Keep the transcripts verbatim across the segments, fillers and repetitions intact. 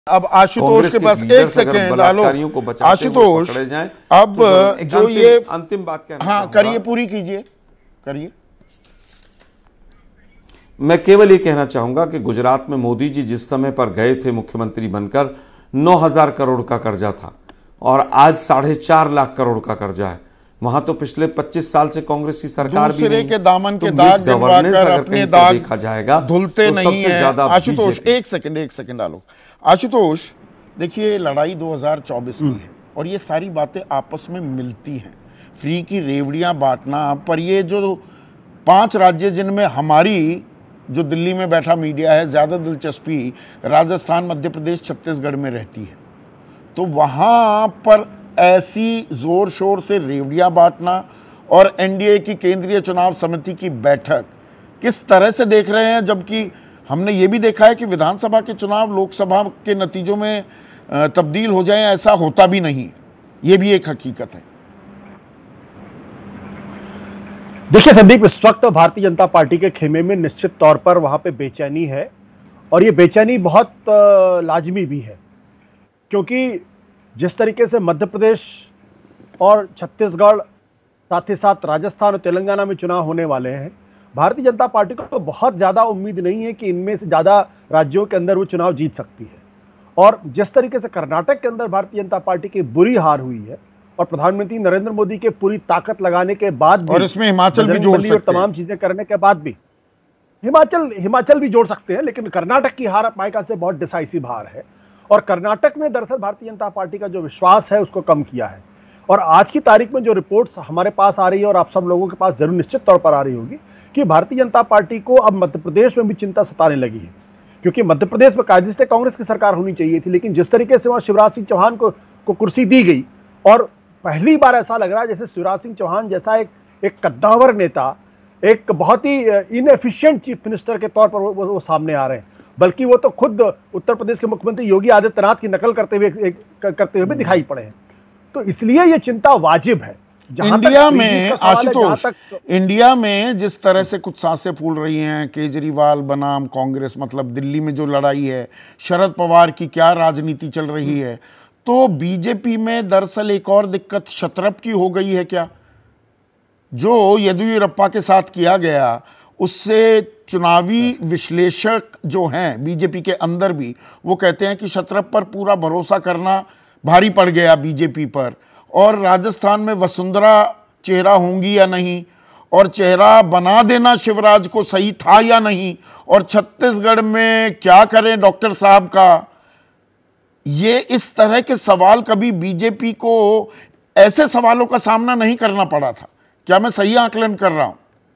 अब आशुतोष के पास एक सेकेंड डालो। आशुतोष, अब तो जो ये अंतिम बात कहना, हाँ करिए, पूरी कीजिए, करिए। मैं केवल ये कहना चाहूंगा कि गुजरात में मोदी जी जिस समय पर गए थे मुख्यमंत्री बनकर, नौ हजार करोड़ का कर्जा था और आज साढ़े चार लाख करोड़ का कर्जा है। वहां तो पिछले पच्चीस साल से कांग्रेस की सरकार भी नहीं, के दामन के तो दाग दिलवाकर अपने दाग देखा जाएगा धुलते तो नहीं है। आशुतोष एक सेकंड एक सेकंड डालो। आशुतोष देखिए, लड़ाई दो हज़ार चौबीस की है और ये सारी बातें आपस में मिलती हैं। फ्री की रेवड़ियां बांटना, पर ये जो पांच राज्य जिनमें हमारी जो दिल्ली में बैठा मीडिया है ज़्यादा दिलचस्पी राजस्थान, मध्य प्रदेश, छत्तीसगढ़ में रहती है, तो वहाँ पर ऐसी ज़ोर शोर से रेवड़ियां बांटना और एनडीए की केंद्रीय चुनाव समिति की बैठक किस तरह से देख रहे हैं? जबकि हमने ये भी देखा है कि विधानसभा के चुनाव लोकसभा के नतीजों में तब्दील हो जाए, ऐसा होता भी नहीं, ये भी एक हकीकत है। देखिए संदीप, इस वक्त भारतीय जनता पार्टी के खेमे में निश्चित तौर पर वहां पे बेचैनी है और ये बेचैनी बहुत लाजमी भी है, क्योंकि जिस तरीके से मध्य प्रदेश और छत्तीसगढ़, साथ ही साथ राजस्थान और तेलंगाना में चुनाव होने वाले हैं, भारतीय जनता पार्टी को तो बहुत ज़्यादा उम्मीद नहीं है कि इनमें से ज़्यादा राज्यों के अंदर वो चुनाव जीत सकती है। और जिस तरीके से कर्नाटक के अंदर भारतीय जनता पार्टी की बुरी हार हुई है और प्रधानमंत्री नरेंद्र मोदी के पूरी ताकत लगाने के बाद भी, और इसमें हिमाचल भी जोड़ सकते हैं, तमाम चीजें करने के बाद भी हिमाचल हिमाचल भी जोड़ सकते हैं, लेकिन कर्नाटक की हार मायका से बहुत डिसाइसिव हार है और कर्नाटक में दरअसल भारतीय जनता पार्टी का जो विश्वास है उसको कम किया है। और आज की तारीख में जो रिपोर्ट्स हमारे पास आ रही है और आप सब लोगों के पास जरूर निश्चित तौर पर आ रही होगी कि भारतीय जनता पार्टी को अब मध्य प्रदेश में भी चिंता सताने लगी है, क्योंकि मध्य प्रदेश में कायदे से कांग्रेस की सरकार होनी चाहिए थी, लेकिन जिस तरीके से वहां शिवराज सिंह चौहान को, को कुर्सी दी गई और पहली बार ऐसा लग रहा है जैसे शिवराज सिंह चौहान जैसा एक एक कद्दावर नेता, एक बहुत ही इनएफिशिएंट चीफ मिनिस्टर के तौर पर वो, वो, वो सामने आ रहे हैं, बल्कि वो तो खुद उत्तर प्रदेश के मुख्यमंत्री योगी आदित्यनाथ की नकल करते हुए एक, करते हुए भी दिखाई पड़े हैं। तो इसलिए ये चिंता वाजिब है। इंडिया में आशुतोष, इंडिया में जिस तरह से कुछ सांसें फूल रही हैं, केजरीवाल बनाम कांग्रेस, मतलब दिल्ली में जो लड़ाई है, शरद पवार की क्या राजनीति चल रही है, तो बीजेपी में दरअसल एक और दिक्कत शतरप की हो गई है क्या? जो येदियुरप्पा के साथ किया गया, उससे चुनावी विश्लेषक जो हैं बीजेपी के अंदर भी, वो कहते हैं कि शतरप पर पूरा भरोसा करना भारी पड़ गया बीजेपी पर। और राजस्थान में वसुंधरा चेहरा होंगी या नहीं, और चेहरा बना देना शिवराज को सही था या नहीं, और छत्तीसगढ़ में क्या करें डॉक्टर साहब का, ये इस तरह के सवाल कभी बीजेपी को ऐसे सवालों का सामना नहीं करना पड़ा था। क्या मैं सही आकलन कर रहा हूं?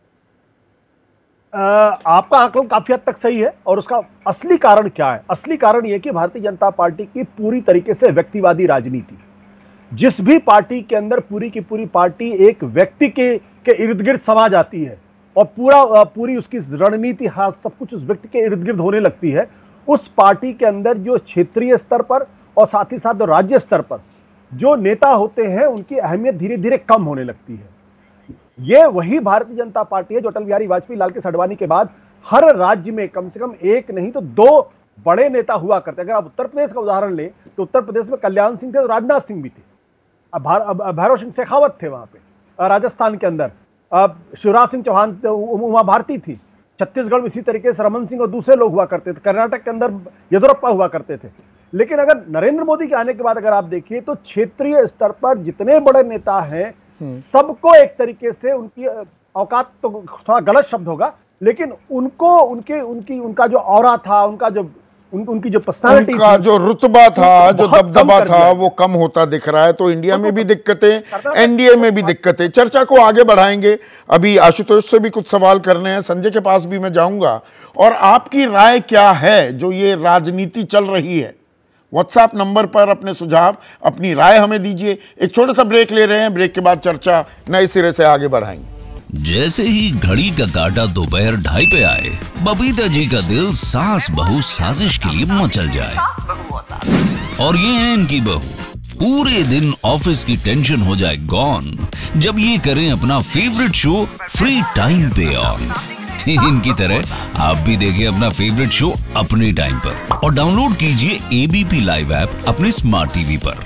आपका आकलन काफी हद तक सही है और उसका असली कारण क्या है? असली कारण यह कि भारतीय जनता पार्टी की पूरी तरीके से व्यक्तिवादी राजनीति, जिस भी पार्टी के अंदर पूरी की पूरी पार्टी एक व्यक्ति के के इर्द गिर्द समा जाती है और पूरा पूरी उसकी रणनीति हाथ सब कुछ उस व्यक्ति के इर्द गिर्द होने लगती है, उस पार्टी के अंदर जो क्षेत्रीय स्तर पर और साथ ही साथ राज्य स्तर पर जो नेता होते हैं उनकी अहमियत धीरे धीरे कम होने लगती है। ये वही भारतीय जनता पार्टी है जो अटल बिहारी वाजपेयी, लाल कृष्ण आडवाणी के बाद हर राज्य में कम से कम एक नहीं तो दो बड़े नेता हुआ करते। अगर आप उत्तर प्रदेश का उदाहरण लें तो उत्तर प्रदेश में कल्याण सिंह थे और राजनाथ सिंह भी थे, भैरव सिंह शेखावत थे वहां पे। राजस्थान के अंदर अब शिवराज सिंह चौहान, उमा भारती थी। छत्तीसगढ़ में इसी तरीके से रमन सिंह और दूसरे लोग हुआ करते थे। कर्नाटक के अंदर येदियुरप्पा हुआ करते थे। लेकिन अगर नरेंद्र मोदी के आने के बाद अगर आप देखिए तो क्षेत्रीय स्तर पर जितने बड़े नेता हैं सबको एक तरीके से उनकी औकात, तो थोड़ा गलत शब्द होगा, लेकिन उनको उनके उनकी उनका जो ऑरा था, उनका जो उन, उनकी जो पर्सनालिटी, उनका जो रुतबा था, जो दबदबा था, वो कम होता दिख रहा है। तो इंडिया में भी दिक्कतें, एनडीए में भी दिक्कतें। चर्चा को आगे बढ़ाएंगे। अभी आशुतोष से भी कुछ सवाल करने हैं, संजय के पास भी मैं जाऊंगा। और आपकी राय क्या है जो ये राजनीति चल रही है? व्हाट्सएप नंबर पर अपने सुझाव, अपनी राय हमें दीजिए। एक छोटा सा ब्रेक ले रहे हैं, ब्रेक के बाद चर्चा नए सिरे से आगे बढ़ाएंगे। जैसे ही घड़ी का काटा दोपहर ढाई पे आए, बबीता जी का दिल सास बहू साजिश के लिए मचल जाए। और ये है इनकी बहू, पूरे दिन ऑफिस की टेंशन हो जाए गॉन जब ये करें अपना फेवरेट शो फ्री टाइम पे ऑन। इनकी तरह आप भी देखिए अपना फेवरेट शो अपने टाइम पर और डाउनलोड कीजिए एबीपी लाइव ऐप अपने स्मार्ट टीवी पर।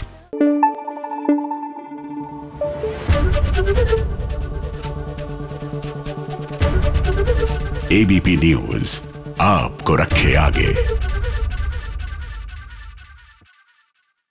एबीपी न्यूज आपको रखे आगे।